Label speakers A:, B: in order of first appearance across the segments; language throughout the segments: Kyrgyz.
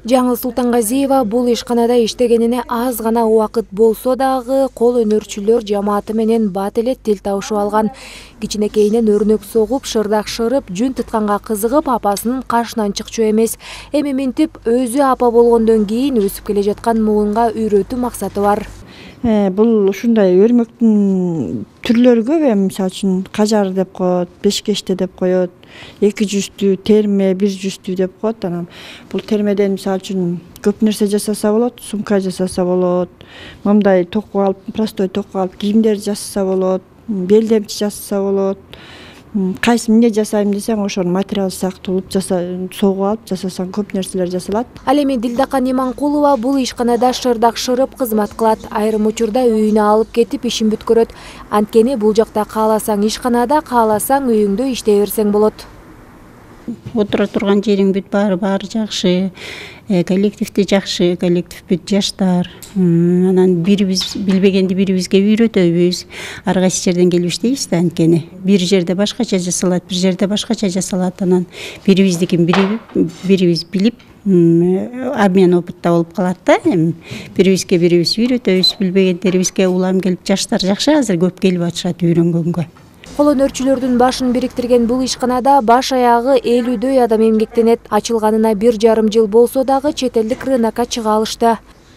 A: Жаңыл Султангазиева бул ишканада иштегенине аз гана убакыт болсо дагы кол өнөрчүлөр жамааты менен бат эле тил табышып алган. Кичинекейинен өрнөк согуп, шырдак шырып, жүн тутканга кызыгып, апасынын кашынан чыкчу эмес. Эми минтип өзү апа болгондон кийин өсүп келе жаткан муунга үйрөтүү максаты бар.
B: Бул ушундай өрмөктүн түрлөрү көп. Мисалы үчүн кажар деп коет, бешкеште деп коет, 200 терме, 100 деп коет. Анан бул термеден мисалы үчүн көп нерсе жасаса болот, сумка жасаса болот, мындай току алып, простой току алып кийимдер жасаса болот, белдемчи жасаса болот. Кайсы эмне жасайм десең, ошол материал сактылып согуп алып жасасаң көп нерселер жасалат.
A: Ал эми Дилдакан Иманкулова бул ишканада шырдак шырып кызмат кылат. Айрым учурда үйүнө алып кетип ишин бүткөрөт. Анткени бул жакта кааласаң ишканада, кааласаң үйүңдө иштей берсең болот.
C: Отура турган жериң бүт баары жакшы, коллективди жакшы, коллектив бүт жаштар. Анан бирибиз билбегенди бирибизге үйрөтөбүз. Ар кайсы жерден келип иштейбиз да, анткени бир жерде башкача жасалат, бир жерде башкача жасалат. Анан бирибиздикин бирибиз билип, обмен опытта болуп калат да. Бирибизге бирибиз үйрөтөбүз, билбегендерибизге улам келип, жаштар жакшы азыр көп келип атышат үйрөнгөнгө.
A: Кол өнөрчүлөрдүн башын бириктирген бул ишканада баш аягы 50дөй адам эмгектенет. Ачылганына 1,5 жыл болсо дагы чет элдик рынокко чыга алышты.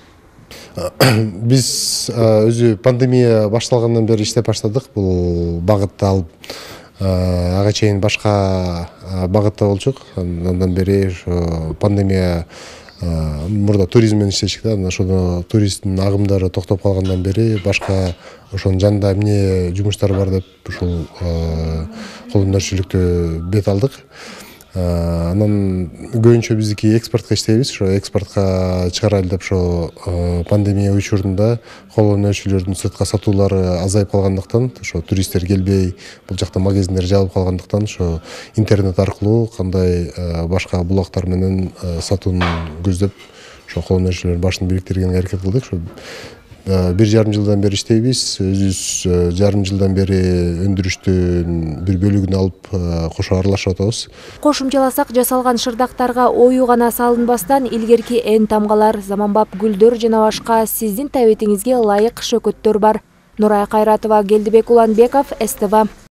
D: Биз өзү пандемия башталгандан бери иштеп баштадык. Бул багытты алып, ага чейин башка багытта болчук. Андан бери пандемия мурда туризм менен иштечик да. Ошондо туристтин агымдары токтоп калгандан бери башка ошонун жанында эмне жумуштар бар деп ушул кол өнөрчүлүктү бет алдык. Анан көбүнчө биздики экспортко иштейбиз. Ошо экспортко чыгарайлы деп ошо пандемия учурунда кол өнөрчүлөрдүн сыртка сатуулары азайып калгандыктан, ошо туристтер келбей, бул жакта магазиндер жабылып калгандыктан, ошо интернет аркылуу кандай башка булактар менен сатууну көздөп, ошо кол өнөрчүлөрдүн башын бириктиргенге аракет кылдык. Ошо 1,5 жылдан бери иштейбиз. Өзүбүз 1,5 жылдан бери өндүрүштүн бир бөлүгүн алып кошо аралашып атабыз.
A: Кошумчаласак, жасалган шырдактарга ою гана салынбастан илгерки эн тамгалар, заманбап гүлдөр жана башка сиздин табитиңизге ылайык шөкөттөр бар. Нурай Кайратова, Келдибек Уланбеков, СТВ.